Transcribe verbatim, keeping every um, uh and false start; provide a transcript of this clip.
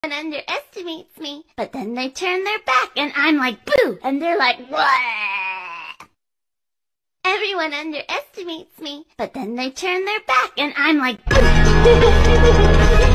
underestimates me, but then they turn their back and I'm like, boo, and they're like, what? Everyone underestimates me, but then they turn their back and I'm like, boo.